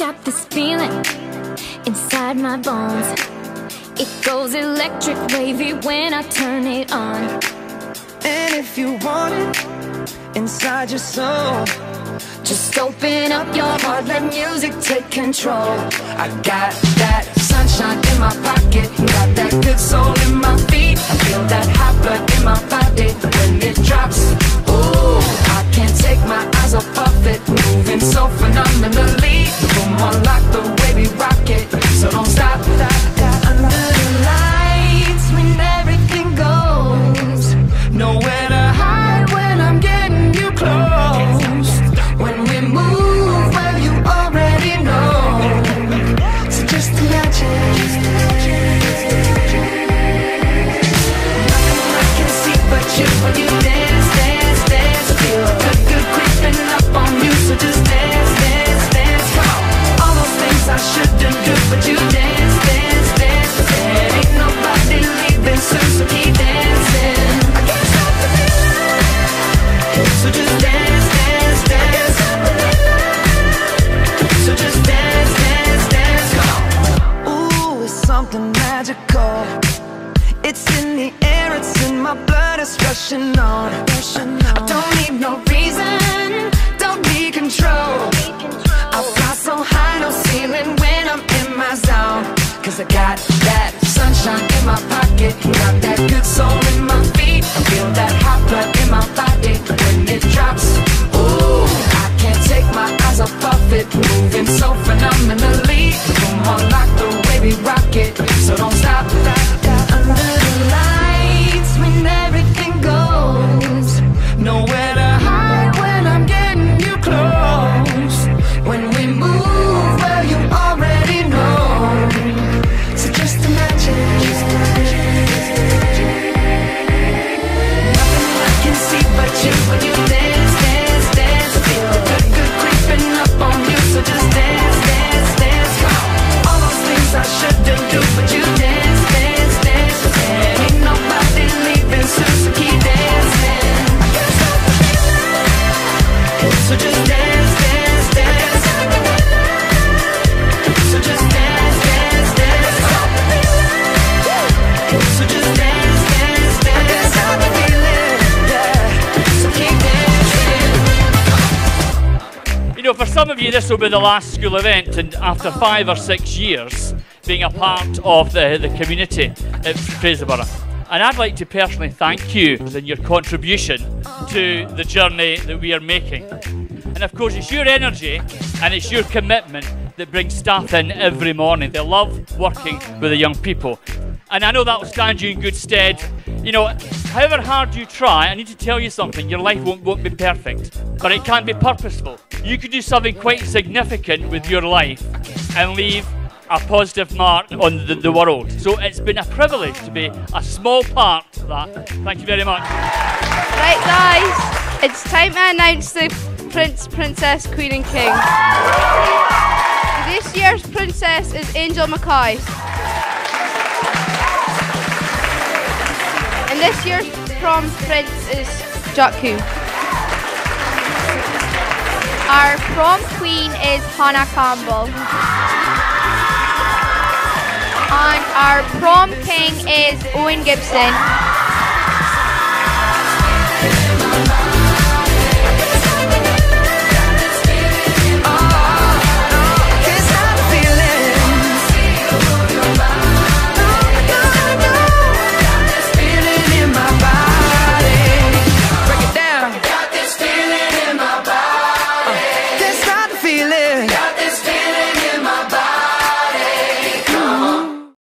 got this feeling inside my bones. It goes electric wavy when I turn it on. And if you want it inside your soul, just open up your heart, let music take control. I got that sunshine in my pocket, got that good soul in my feet. I feel that hot blood in my body when it drops. Ooh, I can't take my eyes off of it, moving so phenomenally. Come on, like the way we rock it, so don't stop. Under the lights when everything goes, nowhere to hide when I'm getting you close. When we move, well, you already know. So just imagine. Nothing I can see but you when you dance, dance, dance. Feel good, good creeping up on you. So just dance, dance, dance. Come on. All those things I shouldn't do, but you dance, dance, dance. There ain't nobody leaving soon, so keep dancing. I can't stop the feeling. So just dance, dance, dance. So just dance, dance, dance. Come on. Ooh, it's something magical. It's in the air, it's in my blood, it's rushing on. I don't need no reason, don't need control. I fly so high, no ceiling when I'm in my zone. Cause I got that sunshine in my pocket, got that good soul in my feet. I feel that hot blood in my body when it drops. Ooh, I can't take my eyes off of it, moving so phenomenally. Come on, like the way we rock it, so don't stop. Under the lights when everything goes, nowhere to hide when I'm getting you close. When we move, well, you already know. So just imagine. Nothing I can see but you when you dance, dance, dance. Feel good, good creeping up on you. So just dance, dance, dance. Come on. All those things I shouldn't do, but you dance, dance, dance. There ain't nobody leaving soon, so keep dancing. I can't stop the feeling. So just dance, dance, dance. So just dance, dance, dance. So just dance, dance, dance. I can't stop the feeling. Yeah. So keep dancing. You know, for some of you, this will be the last school event, and after 5 or 6 years being a part of the community at Fraserburgh. And I'd like to personally thank you for your contribution to the journey that we are making. And of course, it's your energy and it's your commitment that brings staff in every morning. They love working with the young people. And I know that will stand you in good stead. You know, however hard you try, I need to tell you something, your life won't be perfect, but it can be purposeful. You could do something quite significant with your life and leave a positive mark on the world. So it's been a privilege to be a small part of that. Thank you very much. Right guys, it's time to announce the Prince, Princess, Queen and King. This year's princess is Angel McCoy. And this year's prom prince is Jakku. Our prom queen is Hannah Campbell. And our prom king is Owen Gibson.